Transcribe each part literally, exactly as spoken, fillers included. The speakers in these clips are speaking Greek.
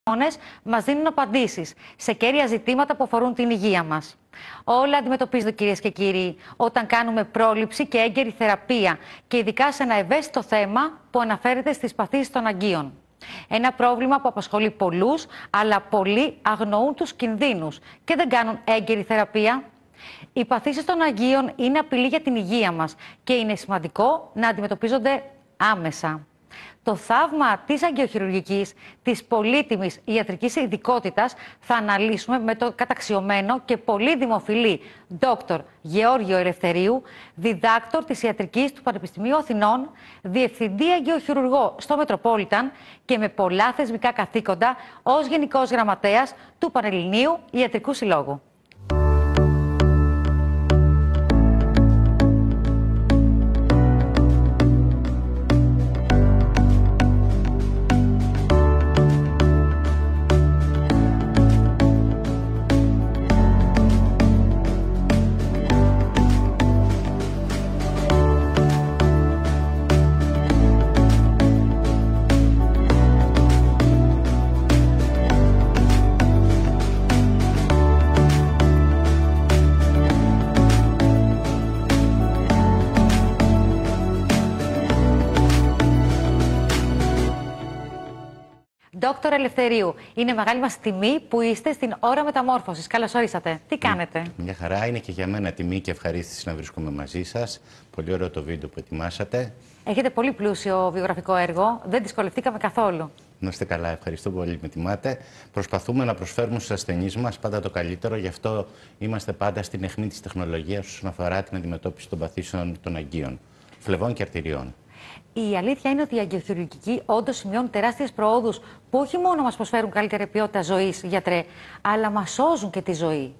μας δίνουν απαντήσεις σε κέρια ζητήματα που αφορούν την υγεία μας. Όλα αντιμετωπίζονται, κυρίες και κύριοι, όταν κάνουμε πρόληψη και έγκαιρη θεραπεία και ειδικά σε ένα ευαίσθητο θέμα που αναφέρεται στις παθήσεις των αγκίων. Ένα πρόβλημα που απασχολεί πολλούς, αλλά πολλοί αγνοούν τους κινδύνους και δεν κάνουν έγκαιρη θεραπεία. Οι παθήσεις των αγκίων είναι απειλή για την υγεία μας και είναι σημαντικό να αντιμετωπίζονται άμεσα. Το θαύμα της αγκιοχειρουργικής, της πολύτιμης ιατρικής ειδικότητας, θα αναλύσουμε με το καταξιωμένο και πολύ δημοφιλή Δόκτωρ Γεώργιο Ελευθερίου, διδάκτορ της Ιατρικής του Πανεπιστημίου Αθηνών, διευθυντή αγκιοχειρουργό στο Μετροπόλιταν και με πολλά θεσμικά καθήκοντα ως Γενικός Γραμματέας του Πανελληνίου Ιατρικού Συλλόγου. Δόκτωρ Ελευθερίου, είναι μεγάλη μας τιμή που είστε στην ώρα μεταμόρφωσης. Καλώς ορίσατε. Τι κάνετε? Μια χαρά, είναι και για μένα τιμή και ευχαρίστηση να βρίσκομαι μαζί σας. Πολύ ωραίο το βίντεο που ετοιμάσατε. Έχετε πολύ πλούσιο βιογραφικό έργο. Δεν δυσκολευτήκαμε καθόλου. Να είστε καλά, ευχαριστώ πολύ που με τιμάτε. Προσπαθούμε να προσφέρουμε στους ασθενείς μας πάντα το καλύτερο, γι' αυτό είμαστε πάντα στην αιχμή της τεχνολογίας όσον αφορά την αντιμετώπιση των παθήσεων των αγκίων, φλεβών και αρτηριών. Η αλήθεια είναι ότι οι αγκιοχειρουργικοί όντως σημειώνουν τεράστιες προόδους που όχι μόνο μας προσφέρουν καλύτερη ποιότητα ζωής, γιατρέ, αλλά μας σώζουν και τη ζωή.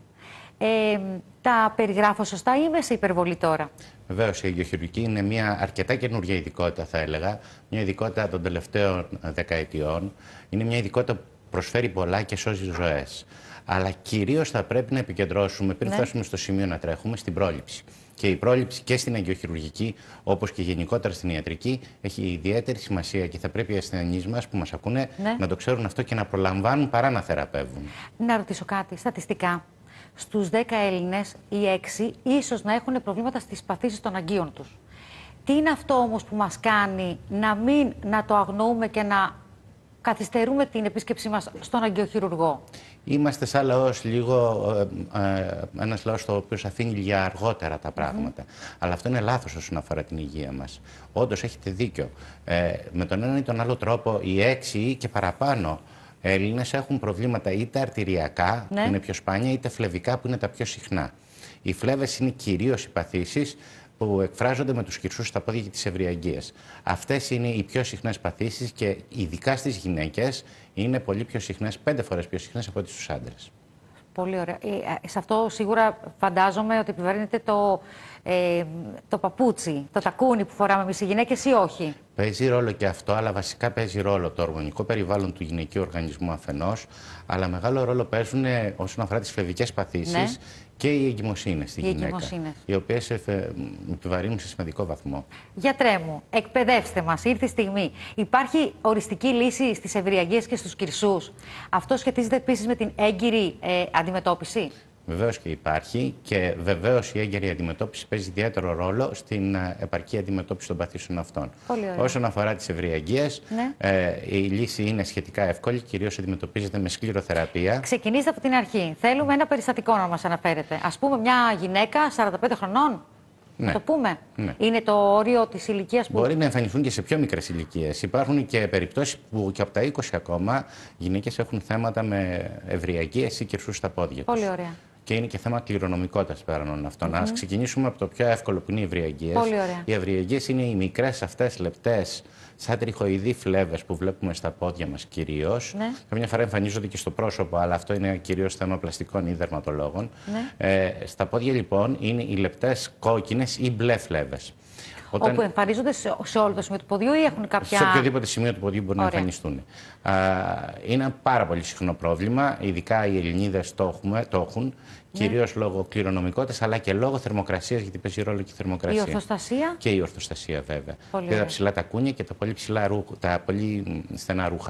Ε, τα περιγράφω σωστά ή είμαι σε υπερβολή τώρα? Βεβαίως, η αγκιοχειρουργική είναι μια αρκετά καινούργια ειδικότητα, θα έλεγα. Μια ειδικότητα των τελευταίων δεκαετιών. Είναι μια ειδικότητα που προσφέρει πολλά και σώζει ζωές. Αλλά κυρίως θα πρέπει να επικεντρώσουμε, πριν ναι. φτάσουμε στο σημείο να τρέχουμε, στην πρόληψη. Και η πρόληψη και στην αγκιοχειρουργική, όπως και γενικότερα στην ιατρική, έχει ιδιαίτερη σημασία και θα πρέπει οι ασθενείς μας που μας ακούνε ναι. να το ξέρουν αυτό και να προλαμβάνουν παρά να θεραπεύουν. Να ρωτήσω κάτι στατιστικά. Στους δέκα Έλληνες, οι έξι ίσως να έχουν προβλήματα στις παθήσεις των αγκίων τους. Τι είναι αυτό όμως που μας κάνει να μην να το αγνοούμε και να καθυστερούμε την επίσκεψή μας στον αγκιοχειρουργό? Είμαστε σαν λαός λίγο, ε, ε, ένας λαός το οποίο αφήνει για αργότερα τα πράγματα. Mm-hmm. Αλλά αυτό είναι λάθος όσον αφορά την υγεία μας. Όντως έχετε δίκιο. Ε, με τον ένα ή τον άλλο τρόπο, οι έξι ή και παραπάνω Έλληνες έχουν προβλήματα είτε αρτηριακά, ναι. που είναι πιο σπάνια, είτε φλεβικά, που είναι τα πιο συχνά. Οι φλέβες είναι κυρίως οι παθήσεις που εκφράζονται με τους κυρσούς στα πόδια και τις ευριαγγείες. Αυτές είναι οι πιο συχνές παθήσεις και ειδικά στις γυναίκες είναι πολύ πιο συχνές, πέντε φορές πιο συχνές από ό,τι στους άντρες. Πολύ ωραία. Ε, σε αυτό σίγουρα φαντάζομαι ότι επιβαρύνεται το, ε, το παπούτσι, το τακούνι που φοράμε εμείς οι γυναίκες ή όχι? Παίζει ρόλο και αυτό, αλλά βασικά παίζει ρόλο το οργανικό περιβάλλον του γυναικείου οργανισμού αφενός, αλλά μεγάλο ρόλο παίζουν όσον αφορά τις φλεβικές παθήσεις ναι. και οι εγκυμοσύνες στη γυναίκα, οι οποίες επιβαρύνουν σε σημαντικό βαθμό. Γιατρέ μου, εκπαιδεύστε μας, ήρθε η στιγμή. Υπάρχει οριστική λύση στις ευριαγγείες και στους κυρσούς? Αυτό σχετίζεται επίσης με την έγκυρη ε, αντιμετώπιση? Βεβαίως και υπάρχει και βεβαίως η έγκαιρη αντιμετώπιση παίζει ιδιαίτερο ρόλο στην επαρκή αντιμετώπιση των παθήσεων αυτών. Όσον αφορά τις ευριαγγείες, ναι. ε, η λύση είναι σχετικά εύκολη, κυρίως αντιμετωπίζεται με σκληροθεραπεία. Ξεκινήστε από την αρχή. Θέλουμε ένα περιστατικό να μας αναφέρετε. Ας πούμε μια γυναίκα σαράντα πέντε χρονών. Ναι. Να το πούμε. Ναι. Είναι το όριο της ηλικίας που... Μπορεί να εμφανιστούν και σε πιο μικρές ηλικίες. Υπάρχουν και περιπτώσεις που και από τα είκοσι ακόμα γυναίκες έχουν θέματα με ευριαγγείες ή κυρσούς στα πόδια τους. Πολύ ωραία. Και είναι και θέμα κληρονομικότητας πέραν αυτών. Mm-hmm. Ας ξεκινήσουμε από το πιο εύκολο που είναι οι ευριαγγείες. Πολύ ωραία. Οι ευριαγγείες είναι οι μικρές αυτές λεπτές, σαν τριχοειδή φλέβες που βλέπουμε στα πόδια μας κυρίως. Ναι. Καμιά φορά εμφανίζονται και στο πρόσωπο, αλλά αυτό είναι κυρίως θέμα πλαστικών ή δερματολόγων. Ναι. Ε, στα πόδια λοιπόν είναι οι λεπτές κόκκινες ή μπλε φλέβες. Όταν... Όπου εμφανίζονται σε, σε όλο το σημείο του ποδιού ή έχουν κάποια... Σε οποιοδήποτε σημείο του ποδιού μπορεί Ωραία. να εμφανιστούν. Α, είναι ένα πάρα πολύ συχνό πρόβλημα, ειδικά οι Ελληνίδες το, έχουμε, το έχουν, ναι. κυρίως λόγω κληρονομικότητας, αλλά και λόγω θερμοκρασίας, γιατί παίζει ρόλο και η θερμοκρασία. Η ορθοστασία. Και η ορθοστασία βέβαια. Και τα ψηλά τακούνια και τα πολύ, ψηλά ρούχα, τα πολύ στενά ρούχα.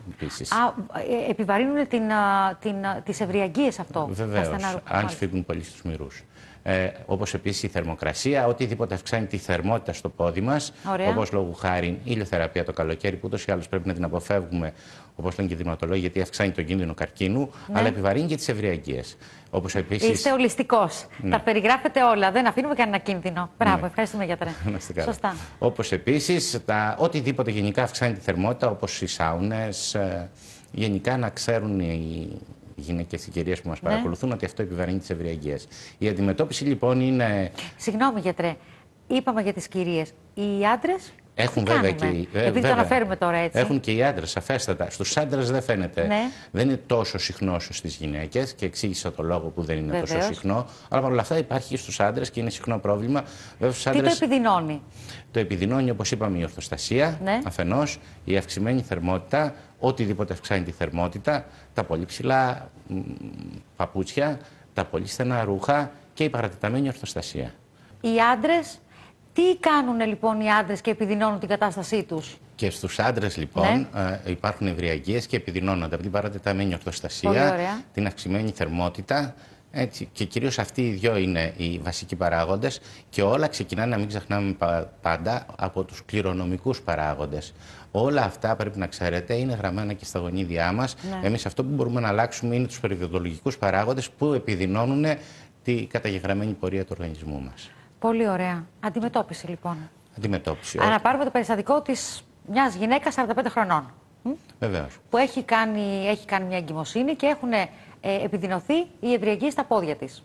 επίσης. Α, ε, επιβαρύνουν την, την, τις ευριαγγείες αυτό. Βεβαίως, αν σφίγγουν πολύ στους μυρούς. Ε, όπως επίσης η θερμοκρασία, οτιδήποτε αυξάνει τη θερμότητα στο πόδι μας, όπως λόγου χάρη ηλιοθεραπεία το καλοκαίρι, που ούτως ή άλλως πρέπει να την αποφεύγουμε, όπως λένε και οι δεινατολόγοι, γιατί αυξάνει τον κίνδυνο καρκίνου, ναι. αλλά επιβαρύνει και τις ευριαγγείες. Όπως επίσης... Είστε ολιστικός. Ναι. Τα περιγράφετε όλα. Δεν αφήνουμε κανένα κίνδυνο. Μπράβο, ναι. ευχαριστούμε γιατρέ. Σωστά. Όπως επίσης, τα... οτιδήποτε γενικά αυξάνει τη θερμότητα, όπως οι σάουνες, ε, γενικά να ξέρουν οι οι γυναίκες, οι κυρίες που μας ναι. παρακολουθούν, ότι αυτό επιβαρύνει τις ευριαγγείες. Η αντιμετώπιση λοιπόν είναι. Συγγνώμη, γιατρέ. Είπαμε για τις κυρίες. Οι άντρες. Έχουν βέβαια και οι. Επειδή βέβαια. το αναφέρουμε τώρα έτσι. Έχουν και οι άντρες, σαφέστατα. Στους άντρες δεν φαίνεται. Ναι. Δεν είναι τόσο συχνό όσο στις γυναίκες και εξήγησα το λόγο που δεν είναι Βεβαίως. τόσο συχνό. Αλλά παρόλα αυτά υπάρχει και στους άντρες και είναι συχνό πρόβλημα. Βέβαια, στους άντρες... Τι το επιδεινώνει. Το επιδεινώνει, όπως είπαμε, η ορθοστασία ναι. αφενός, η αυξημένη θερμότητα, οτιδήποτε αυξάνει τη θερμότητα, τα πολύ ψηλά μ, παπούτσια, τα πολύ στενά ρούχα και η παρατεταμένη ορθοστασία. Οι άντρες. Τι κάνουν λοιπόν οι άντρες και επιδεινώνουν την κατάστασή τους. Και στους άντρες λοιπόν ναι. ε, υπάρχουν ευριαγγείες και επιδεινώνονται από την παρατεταμένη ορθοστασία, την αυξημένη θερμότητα. Έτσι, και κυρίως αυτοί οι δυο είναι οι βασικοί παράγοντες και όλα ξεκινάνε, να μην ξεχνάμε πάντα, από τους κληρονομικούς παράγοντες. Όλα αυτά πρέπει να ξέρετε είναι γραμμένα και στα γονίδια μας. Ναι. Εμείς αυτό που μπορούμε να αλλάξουμε είναι τους περιβαλλοντολογικούς παράγοντες που επιδεινώνουν τη καταγεγραμμένη πορεία του οργανισμού μας. Πολύ ωραία. Αντιμετώπιση λοιπόν. Αντιμετώπιση. Αν πάρουμε το περιστατικό της μιας γυναίκας σαράντα πέντε χρονών. Βεβαίως. Που έχει κάνει, έχει κάνει μια εγκυμοσύνη και έχουν ε, επιδεινωθεί οι ευριαγγείες στα πόδια της.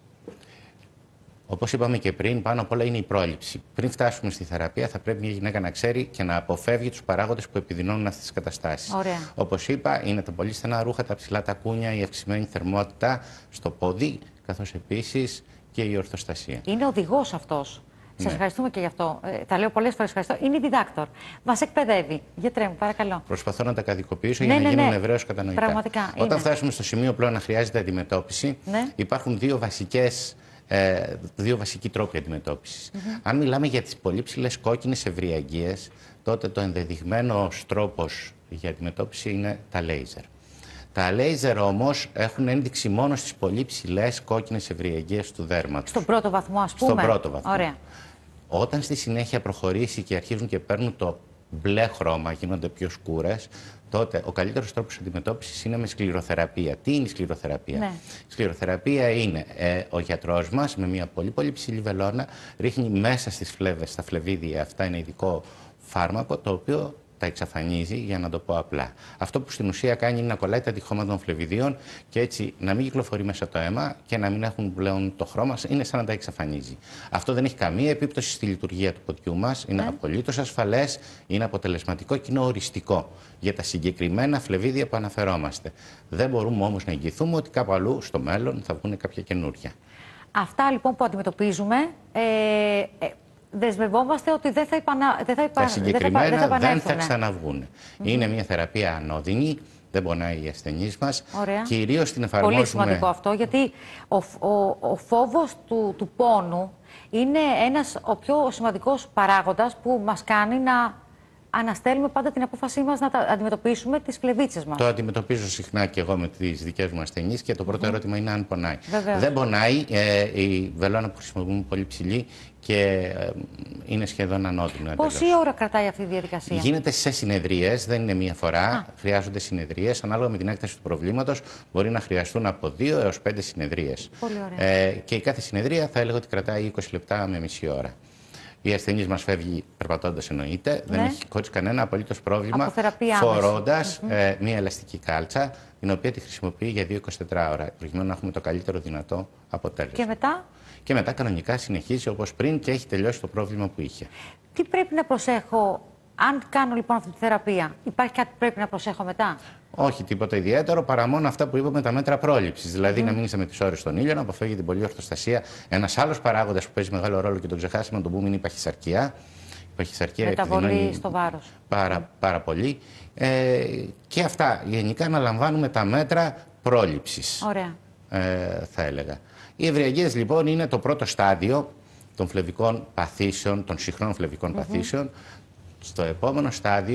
Όπως είπαμε και πριν, πάνω απ' όλα είναι η πρόληψη. Πριν φτάσουμε στη θεραπεία, θα πρέπει μια γυναίκα να ξέρει και να αποφεύγει τους παράγοντες που επιδεινώνουν αυτές τις καταστάσεις. Όπως είπα, είναι τα πολύ στενά ρούχα, τα ψηλά τακούνια, η αυξημένη θερμότητα στο πόδι, καθώς επίσης και η ορθοστασία. Είναι οδηγός αυτός. Σας ναι. ευχαριστούμε και γι' αυτό. Ε, τα λέω πολλές φορές ευχαριστώ. Είναι διδάκτορ. Μας εκπαιδεύει. Γιατρέ μου, παρακαλώ. Προσπαθώ να τα κωδικοποιήσω ναι, για να ναι, γίνουν ναι. ευρέως κατανοητά. Πραγματικά. Όταν είναι. φτάσουμε στο σημείο πλέον να χρειάζεται αντιμετώπιση, ναι. υπάρχουν δύο, βασικές, ε, δύο βασικοί τρόποι αντιμετώπισης. Mm-hmm. Αν μιλάμε για τις πολύ ψηλές κόκκινες ευριαγγείες, τότε το ενδεδειγμένος τρόπος για αντιμετώπιση είναι τα λέιζερ. Τα λέιζερ όμως έχουν ένδειξη μόνο στις πολύ ψηλές κόκκινες ευριαγγείες του δέρματος. Στον πρώτο βαθμό, ας πούμε. Στον πρώτο βαθμό. Ωραία. Όταν στη συνέχεια προχωρήσει και αρχίζουν και παίρνουν το μπλε χρώμα, γίνονται πιο σκούρες, τότε ο καλύτερος τρόπος αντιμετώπισης είναι με σκληροθεραπεία. Τι είναι η σκληροθεραπεία? Ναι. Η σκληροθεραπεία είναι ε, ο γιατρός μας με μια πολύ πολύ ψηλή βελόνα ρίχνει μέσα στις φλέβες, στα φλεβίδια, αυτά είναι ειδικό φάρμακο, το οποίο τα εξαφανίζει, για να το πω απλά. Αυτό που στην ουσία κάνει είναι να κολλάει τα αντιχώματα των φλεβιδίων και έτσι να μην κυκλοφορεί μέσα το αίμα και να μην έχουν πλέον το χρώμα, είναι σαν να τα εξαφανίζει. Αυτό δεν έχει καμία επίπτωση στη λειτουργία του ποδιού μας, είναι ναι. απολύτως ασφαλές, είναι αποτελεσματικό και είναι οριστικό για τα συγκεκριμένα φλεβίδια που αναφερόμαστε. Δεν μπορούμε όμως να εγγυηθούμε ότι κάπου αλλού στο μέλλον θα βγουν κάποια καινούρια. Αυτά λοιπόν που αντιμετωπίζουμε. Ε, ε... Δεσμευόμαστε ότι δεν θα, υπανα... δεν θα, υπα... τα συγκεκριμένα δεν θα, δεν θα ξαναβγούν. Mm-hmm. Είναι μια θεραπεία ανώδυνη, δεν πονάει οι ασθενείς μας. Κυρίως την εφαρμόζουμε. Πολύ σημαντικό αυτό, γιατί ο, ο, ο φόβος του, του πόνου είναι ένας ο πιο σημαντικός παράγοντας που μας κάνει να αναστέλουμε πάντα την απόφασή μας να τα αντιμετωπίσουμε τις φλεβίτσες μας. Το αντιμετωπίζω συχνά και εγώ με τις δικές μου ασθενείς και το πρώτο mm. ερώτημα είναι αν πονάει. Βεβαίως. Δεν πονάει. Ε, η βελόνα που χρησιμοποιούμε πολύ ψηλή και ε, είναι σχεδόν ανώδυνο. Πόση ώρα κρατάει αυτή η διαδικασία? Γίνεται σε συνεδρίες, δεν είναι μία φορά. Α. Χρειάζονται συνεδρίες. Ανάλογα με την έκταση του προβλήματος, μπορεί να χρειαστούν από δύο έως πέντε συνεδρίες. Πολύ ωραία. Ε, και η κάθε συνεδρία θα έλεγα ότι κρατάει είκοσι λεπτά με μισή ώρα. Η ασθενής μας φεύγει περπατώντας, εννοείται. Ναι. Δεν έχει χωρίς κανένα απολύτως πρόβλημα, φορώντας mm-hmm. ε, μία ελαστική κάλτσα, την οποία τη χρησιμοποιεί για δύο με είκοσι τέσσερις ώρα, προκειμένου να έχουμε το καλύτερο δυνατό αποτέλεσμα. Και μετά? Και μετά κανονικά συνεχίζει όπως πριν και έχει τελειώσει το πρόβλημα που είχε. Τι πρέπει να προσέχω, αν κάνω λοιπόν αυτή τη θεραπεία, υπάρχει κάτι που πρέπει να προσέχω μετά? Όχι, τίποτα ιδιαίτερο, παρά μόνο αυτά που είπαμε, τα μέτρα πρόληψης. Δηλαδή, mm. να μην είστε με τις ώρες στον ήλιο, να αποφεύγει την πολλή ορθοστασία. Ένας άλλος παράγοντας που παίζει μεγάλο ρόλο και τον ξεχάσαμε να τον πούμε είναι η παχυσαρκία. Η παχυσαρκία μεταβολή στο βάρος. Πάρα, πάρα πολύ. Ε, και αυτά. Γενικά να λαμβάνουμε τα μέτρα πρόληψης. Ωραία. Ε, θα έλεγα. Οι ευριαγγείες λοιπόν είναι το πρώτο στάδιο των φλεβικών παθήσεων, των συχνών φλεβικών mm-hmm. παθήσεων. Στο επόμενο στάδιο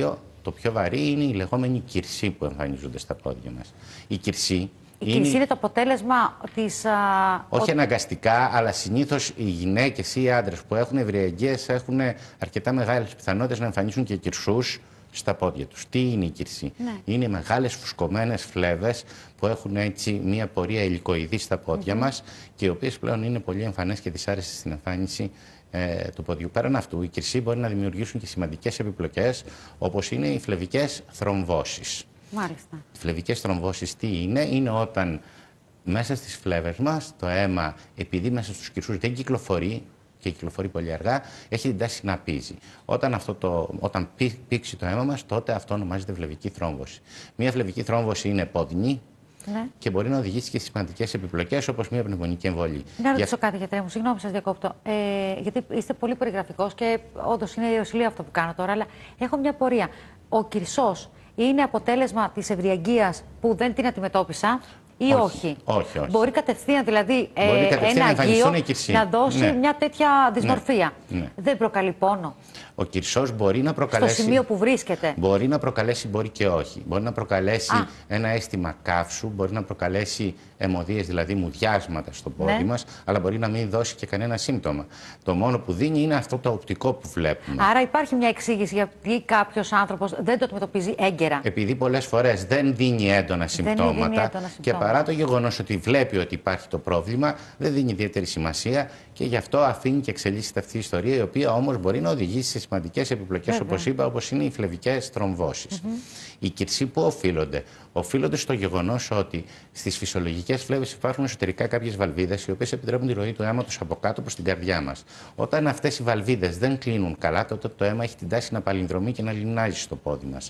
το πιο βαρύ είναι οι λεγόμενοι κυρσοί που εμφανίζονται στα πόδια μας. Η κυρσή Η είναι... κυρσή είναι το αποτέλεσμα της... Α... Όχι αναγκαστικά, αλλά συνήθως οι γυναίκες ή οι άντρες που έχουν ευριαγγείες έχουν αρκετά μεγάλες πιθανότητες να εμφανίσουν και κυρσούς στα πόδια τους. Τι είναι η κυρσή? Ναι. Είναι μεγάλες φουσκωμένες φλέβες που έχουν έτσι μία πορεία υλικοειδή στα πόδια mm-hmm. μας και οι οποίες πλέον είναι πολύ εμφανές και δυσάρεστες στην εμφάνιση ε, του ποδιού. Πέραν αυτού, οι κυρσοί μπορεί να δημιουργήσουν και σημαντικές επιπλοκές, όπως είναι οι φλεβικές θρομβώσεις. Μάλιστα. Οι φλεβικές θρομβώσεις τι είναι? Είναι όταν μέσα στις φλέβες μας το αίμα, επειδή μέσα στους κυρσούς δεν κυκλοφορεί και κυκλοφορεί πολύ αργά, έχει την τάση να πίζει. Όταν, αυτό το, όταν πή, πήξει το αίμα μας, τότε αυτό ονομάζεται φλεβική θρόμβωση. Μία φλεβική θρόμβωση είναι επώδυνη ναι. και μπορεί να οδηγήσει και σημαντικές επιπλοκές, όπως μία πνευμονική εμβολή. Να ρωτήσω Για... κάτι, γιατρέ μου, συγγνώμη σας διακόπτω. Ε, γιατί είστε πολύ περιγραφικός και όντως είναι ιεροσυλία αυτό που κάνω τώρα, αλλά έχω μια πορεία. Ο κυρσός είναι αποτέλεσμα της ευριαγγείας που δεν την αντιμετώπισα ή όχι? Όχι, όχι, όχι. Μπορεί κατευθείαν δηλαδή Μπορεί κατευθείαν ένα αγγείο να δώσει ναι. μια τέτοια δυσμορφία. Ναι. Ναι. Δεν προκαλεί πόνο? Ο κυρσός μπορεί να προκαλέσει. Στο σημείο που βρίσκεται. Μπορεί να προκαλέσει, μπορεί και όχι. Μπορεί να προκαλέσει Α. ένα αίσθημα καύσου, μπορεί να προκαλέσει αιμωδίες, δηλαδή μουδιάσματα στο πόδι ναι. μας, αλλά μπορεί να μην δώσει και κανένα σύμπτωμα. Το μόνο που δίνει είναι αυτό το οπτικό που βλέπουμε. Άρα υπάρχει μια εξήγηση γιατί κάποιος άνθρωπος δεν το αντιμετωπίζει έγκαιρα. Επειδή πολλές φορές δεν δίνει έντονα συμπτώματα, δεν δίνει έντονα και παρά το γεγονός ότι βλέπει ότι υπάρχει το πρόβλημα, δεν δίνει ιδιαίτερη σημασία και γι' αυτό αφήνει και εξελίσσεται αυτή η ιστορία, η οποία όμως μπορεί να οδηγήσει σε σημαντικές επιπλοκές, όπως είπα, όπως είναι οι φλεβικές θρομβώσεις. Mm-hmm. Οι κυρσοί που οφείλονται? Οφείλονται στο γεγονός ότι στις φυσιολογικές φλέβες υπάρχουν εσωτερικά κάποιες βαλβίδες, οι οποίες επιτρέπουν τη ροή του αίματος από κάτω προς την καρδιά μας. Όταν αυτές οι βαλβίδες δεν κλείνουν καλά, τότε το αίμα έχει την τάση να παλινδρομεί και να λινάζει στο πόδι μας.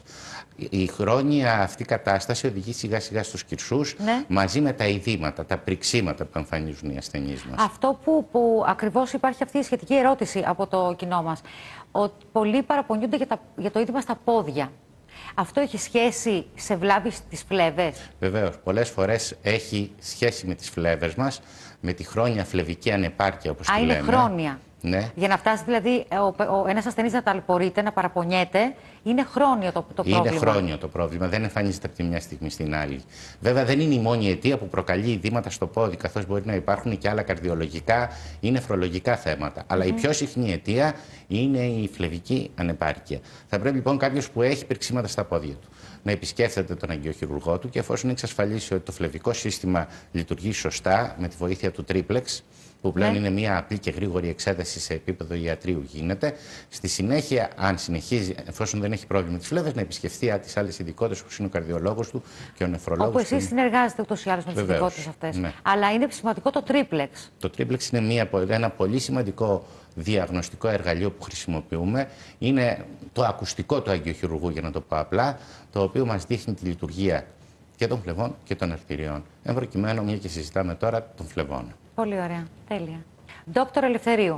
Η χρόνια αυτή κατάσταση οδηγεί σιγά σιγά στους κυρσούς, ναι. μαζί με τα ειδήματα, τα πριξίματα που εμφανίζουν οι ασθενείς μας. Αυτό που, που ακριβώς υπάρχει αυτή η σχετική ερώτηση από το κοινό μας. Ότι πολλοί παραπονιούνται για, τα, για το είδημα στα πόδια. Αυτό έχει σχέση σε βλάβη στις φλέβες? Βεβαίως. Πολλές φορές έχει σχέση με τις φλέβες μας, με τη χρόνια φλεβική ανεπάρκεια, όπως τη λέμε. Α, είναι χρόνια. Ναι. Για να φτάσει δηλαδή ο, ο, ένας ασθενής να ταλαιπωρείται, να παραπονιέται, είναι χρόνιο το, το είναι πρόβλημα. Είναι χρόνιο το πρόβλημα, δεν εμφανίζεται από τη μια στιγμή στην άλλη. Βέβαια, δεν είναι η μόνη αιτία που προκαλεί ειδήματα στο πόδι, καθώς μπορεί να υπάρχουν και άλλα καρδιολογικά ή νεφρολογικά θέματα. Αλλά mm. η πιο συχνή αιτία είναι η φλεβική ανεπάρκεια. Θα πρέπει λοιπόν κάποιος που έχει πυρξίματα στα πόδια του να επισκέφτεται τον αγκιοχειρουργό του και εφόσον εξασφαλίσει ότι το φλεβικό σύστημα λειτουργεί σωστά με τη βοήθεια του τρίπλεξ, που πλέον ναι. είναι μια απλή και γρήγορη εξέταση σε επίπεδο ιατρείου γίνεται. Στη συνέχεια, αν συνεχίζει, εφόσον δεν έχει πρόβλημα με τις φλέβες, να επισκεφθεί τις άλλες ειδικότητες όπως είναι ο καρδιολόγος του και ο νεφρολόγος. Όπου εσείς συνεργάζεστε ούτως ή άλλως με τις ειδικότητες αυτές. Ναι. Αλλά είναι σημαντικό το τρίπλεξ. Το τρίπλεξ είναι μια, ένα πολύ σημαντικό διαγνωστικό εργαλείο που χρησιμοποιούμε. Είναι το ακουστικό του αγκιοχειρουργού, για να το πω απλά, το οποίο μας δείχνει τη λειτουργία και των φλεβών και των αρτηριών. Εν προκειμένου, μια και συζητάμε τώρα των φλεβών. Πολύ ωραία. Τέλεια. Δόκτωρα Ελευθερίου,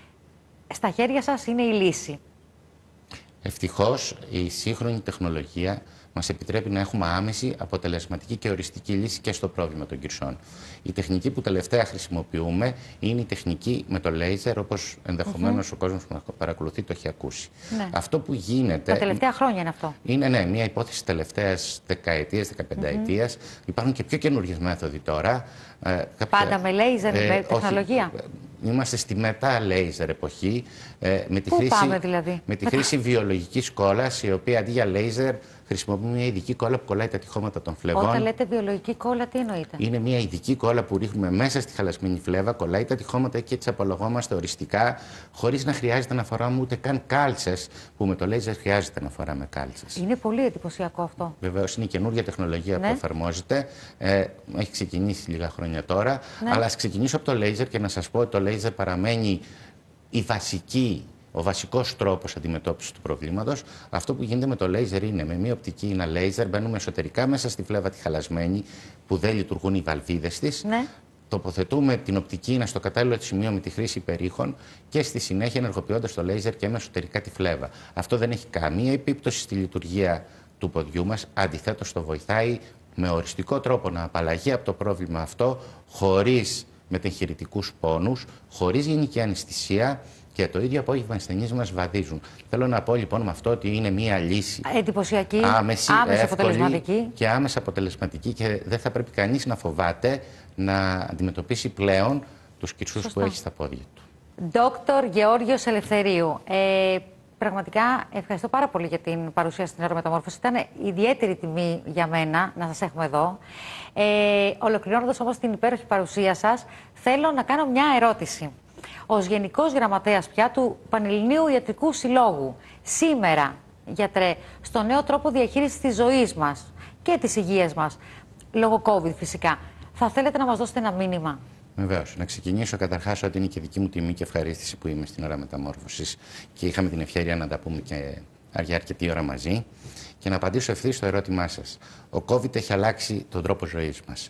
στα χέρια σας είναι η λύση. Ευτυχώς, η σύγχρονη τεχνολογία μας επιτρέπει να έχουμε άμεση, αποτελεσματική και οριστική λύση και στο πρόβλημα των κυρσών. Η τεχνική που τελευταία χρησιμοποιούμε είναι η τεχνική με το λέιζερ, όπως ενδεχομένως mm-hmm. ο κόσμος που παρακολουθεί το έχει ακούσει. Ναι. Αυτό που γίνεται. Τα τελευταία χρόνια είναι αυτό. Είναι ναι, μια υπόθεση τελευταίας δεκαετίας, δεκαπενταετίας. Mm-hmm. Υπάρχουν και πιο καινούργιες μέθοδοι τώρα. Ε, κάποια... Πάντα με λέιζερ, ε, με τεχνολογία. Όχι, είμαστε στη μετά-λέιζερ εποχή. Ε, με τη Πού χρήση, πάμε δηλαδή? Με τη χρήση βιολογικής κόλλας, η οποία αντί για λέιζερ χρησιμοποιούμε μια ειδική κόλλα που κολλάει τα τυχώματα των φλεβών. Όταν λέτε βιολογική κόλλα, τι εννοείτε? Είναι μια ειδική κόλλα που ρίχνουμε μέσα στη χαλασμένη φλέβα, κολλάει τα τυχώματα και έτσι απολογόμαστε οριστικά, χωρίς να χρειάζεται να φοράμε ούτε καν κάλτσες, που με το λέιζερ χρειάζεται να φοράμε κάλτσες. Είναι πολύ εντυπωσιακό αυτό. Βεβαίως, είναι η καινούργια τεχνολογία ναι. που εφαρμόζεται. Ε, έχει ξεκινήσει λίγα χρόνια τώρα. Ναι. Αλλά ας ξεκινήσω από το λέιζερ και να σας πω ότι το λέιζερ παραμένει η βασική. Ο βασικός τρόπος αντιμετώπισης του προβλήματος. Αυτό που γίνεται με το λέιζερ είναι με μία οπτική ένα λέιζερ, μπαίνουμε εσωτερικά μέσα στη φλέβα τη χαλασμένη, που δεν λειτουργούν οι βαλβίδες της. Ναι. Τοποθετούμε την οπτική ίνα στο κατάλληλο σημείο με τη χρήση υπερήχων και στη συνέχεια ενεργοποιώντας το λέιζερ και με εσωτερικά τη φλέβα. Αυτό δεν έχει καμία επίπτωση στη λειτουργία του ποδιού μας. Αντιθέτως, το βοηθάει με οριστικό τρόπο να απαλλαγεί από το πρόβλημα αυτό, χωρίς μετεγχειρητικούς πόνους, χωρίς γενική αναισθησία Και το ίδιο απόγευμα οι ασθενείς μας βαδίζουν. Θέλω να πω λοιπόν με αυτό ότι είναι μία λύση εντυπωσιακή, άμεση, άμεσα εύκολη αποτελεσματική. Και άμεσα αποτελεσματική, και δεν θα πρέπει κανείς να φοβάται να αντιμετωπίσει πλέον τους κυρσούς που έχει στα πόδια του. Δόκτωρ Γεώργιος Ελευθερίου, ε, πραγματικά ευχαριστώ πάρα πολύ για την παρουσία στην Νευρομεταμόρφωση. Ήταν ιδιαίτερη τιμή για μένα να σας έχουμε εδώ. Ε, ολοκληρώνοντας όμως την υπέροχη παρουσία σας, θέλω να κάνω μια ερώτηση. Ως Γενικός Γραμματέας πια του Πανελληνίου Ιατρικού Συλλόγου, σήμερα, γιατρέ, στο νέο τρόπο διαχείρισης της ζωής μας και της υγείας μας, λόγω COVID φυσικά, θα θέλετε να μας δώσετε ένα μήνυμα? Βεβαίως. Να ξεκινήσω καταρχάς ότι είναι και δική μου τιμή και ευχαρίστηση που είμαι στην ώρα μεταμόρφωσης και είχαμε την ευκαιρία να τα πούμε και για αρκετή ώρα μαζί, και να απαντήσω ευθύς στο ερώτημά σας. Ο COVID έχει αλλάξει τον τρόπο ζωής μας.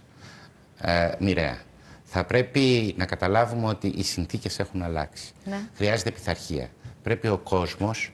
Ε, μοιραία. Θα πρέπει να καταλάβουμε ότι οι συνθήκες έχουν αλλάξει. Ναι. Χρειάζεται πειθαρχία. Πρέπει ο κόσμος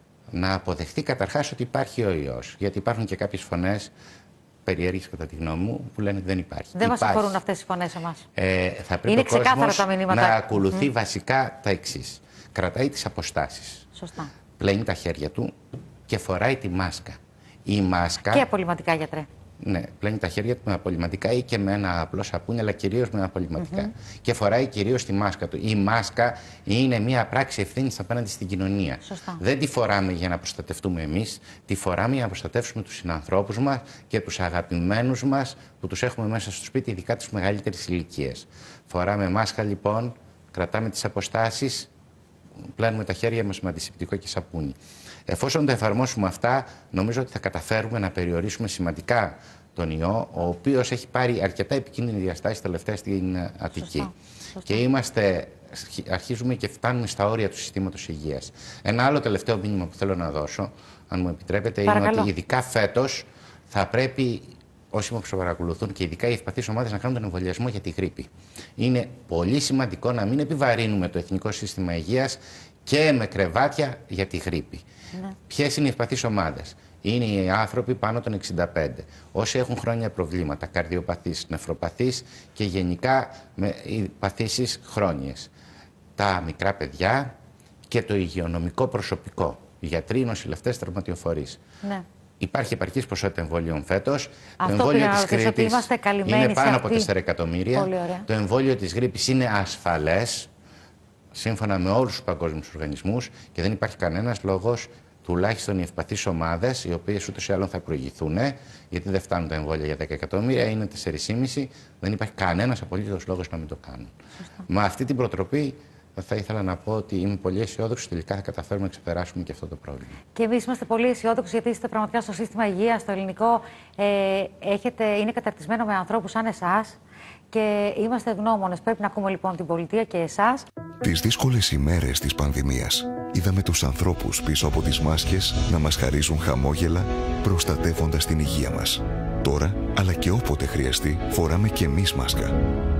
να αποδεχτεί καταρχάς ότι υπάρχει ο ιός. Γιατί υπάρχουν και κάποιες φωνές περίεργες, κατά τη γνώμη μου, που λένε ότι δεν υπάρχει. Δεν υπάρχει. μας αφορούν αυτές οι φωνές εμάς. Ε, θα πρέπει Είναι ο κόσμος τα μηνύματα. να ακολουθεί Mm. βασικά τα εξής. Κρατάει τις αποστάσεις. Σωστά. Πλένει τα χέρια του και φοράει τη μάσκα. Η μάσκα... Και απολυματικά, γιατρέ. Ναι, πλένει τα χέρια του με απολυματικά ή και με ένα απλό σαπούνι, αλλά κυρίως με απολυματικά. Mm-hmm. Και φοράει κυρίως τη μάσκα του. Η μάσκα είναι μια πράξη ευθύνης απέναντι στην κοινωνία. Σωστά. Δεν τη φοράμε για να προστατευτούμε εμείς, τη φοράμε για να προστατεύσουμε τους συνανθρώπους μας και τους αγαπημένους μας που τους έχουμε μέσα στο σπίτι, ειδικά τις μεγαλύτερες ηλικίες. Φοράμε μάσκα λοιπόν, κρατάμε τις αποστάσεις, πλένουμε τα χέρια μας με αντισηπτικό και σαπούνι. Εφόσον τα εφαρμόσουμε αυτά, νομίζω ότι θα καταφέρουμε να περιορίσουμε σημαντικά τον ιό, ο οποίος έχει πάρει αρκετά επικίνδυνη διαστάση τελευταία στην Αττική. Σωστά. Σωστά. Και είμαστε, αρχίζουμε και φτάνουμε στα όρια του συστήματος υγείας. Ένα άλλο τελευταίο μήνυμα που θέλω να δώσω, αν μου επιτρέπετε, Παρακαλώ. είναι ότι ειδικά φέτος θα πρέπει όσοι με παρακολουθούν και ειδικά οι ευπαθείς ομάδες να κάνουν τον εμβολιασμό για τη γρίπη. Είναι πολύ σημαντικό να μην επιβαρύνουμε το Εθνικό Σύστημα Υγείας και με κρεβάτια για τη γρίπη. Ναι. Ποιες είναι οι ευπαθείς ομάδες? Είναι οι άνθρωποι πάνω των εξήντα πέντε. Όσοι έχουν χρόνια προβλήματα, καρδιοπαθείς, νεφροπαθείς και γενικά με παθήσεις χρόνιες. Τα μικρά παιδιά και το υγειονομικό προσωπικό. Γιατροί, νοσηλευτές, τραυματιοφορείς. Ναι. Υπάρχει επαρκής ποσότητα εμβολίων φέτος. Το εμβόλιο της γρίπης είναι πάνω από τέσσερα εκατομμύρια. Το εμβόλιο της γρίπης είναι ασφαλές, σύμφωνα με όλους τους παγκόσμιους οργανισμούς, και δεν υπάρχει κανένας λόγος, τουλάχιστον οι ευπαθείς ομάδες, οι οποίες ούτως ή άλλως θα προηγηθούν, γιατί δεν φτάνουν τα εμβόλια για δέκα εκατομμύρια, είναι τέσσερα κόμμα πέντε, δεν υπάρχει κανένας απολύτως λόγος να μην το κάνουν. Σωστά. Με αυτή την προτροπή θα ήθελα να πω ότι είμαι πολύ αισιόδοξος, τελικά θα καταφέρουμε να ξεπεράσουμε και αυτό το πρόβλημα. Και εμείς είμαστε πολύ αισιόδοξοι, γιατί είστε πραγματικά στο σύστημα υγείας, στο ελληνικό, ε, έχετε, είναι καταρτισμένο με ανθρώπους σαν εσάς και είμαστε ευγνώμονες. Πρέπει να ακούμε λοιπόν την πολιτεία και εσάς. Τις δύσκολες ημέρες της πανδημίας είδαμε τους ανθρώπους πίσω από τις μάσκες να μας χαρίζουν χαμόγελα, προστατεύοντας την υγεία μας. Τώρα, αλλά και όποτε χρειαστεί, φοράμε και εμείς μάσκα.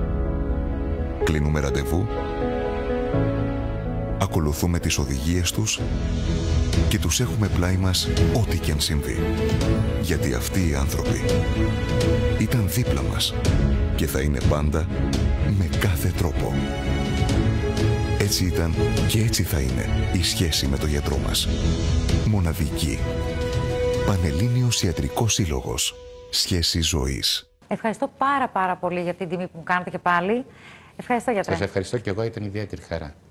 Κλείνουμε ραντεβού, ακολουθούμε τις οδηγίες τους και τους έχουμε πλάι μας ό,τι και αν συμβεί. Γιατί αυτοί οι άνθρωποι ήταν δίπλα μας και θα είναι πάντα με κάθε τρόπο. Έτσι ήταν και έτσι θα είναι η σχέση με το γιατρό μας. Μοναδική. Πανελλήνιος Ιατρικός Σύλλογος. Σχέση ζωής. Ευχαριστώ πάρα πάρα πολύ για την τιμή που μου κάνετε και πάλι. Ευχαριστώ, γιατρέ. Σας ευχαριστώ και εγώ, ήταν ιδιαίτερη χαρά.